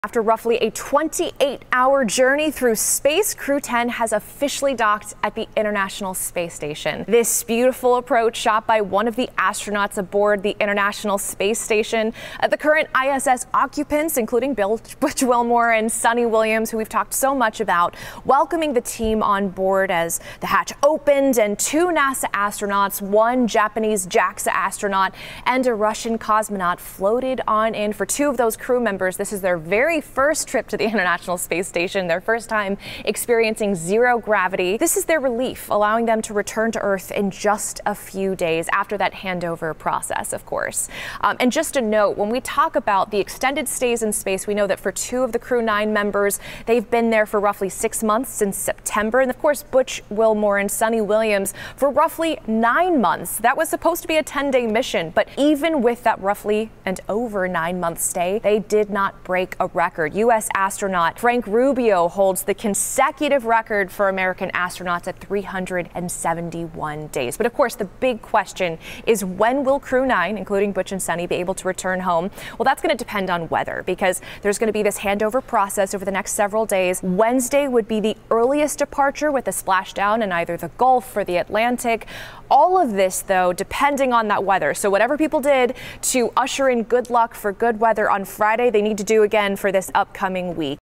After roughly a 28-hour journey through space, Crew 10 has officially docked at the International Space Station. This beautiful approach shot by one of the astronauts aboard the International Space Station. The current ISS occupants, including Butch Wilmore and Sunny Williams, who we've talked so much about, welcoming the team on board as the hatch opened and two NASA astronauts, one Japanese JAXA astronaut and a Russian cosmonaut floated on in. For two of those crew members, this is their very first trip to the International Space Station, their first time experiencing zero gravity. This is their relief, allowing them to return to Earth in just a few days after that handover process, of course. And just a note, when we talk about the extended stays in space, we know that for two of the Crew 9 members, they've been there for roughly 6 months since September. And of course, Butch Wilmore and Sunny Williams for roughly 9 months. That was supposed to be a 10-day mission, but even with that roughly and over 9-month stay, they did not break a record. U.S. astronaut Frank Rubio holds the consecutive record for American astronauts at 371 days. But of course, the big question is, when will Crew 9, including Butch and Sunny, be able to return home? Well, that's going to depend on weather, because there's going to be this handover process over the next several days. Wednesday would be the earliest departure, with a splashdown in either the Gulf or the Atlantic. All of this, though, depending on that weather. So whatever people did to usher in good luck for good weather on Friday, they need to do again for this upcoming week.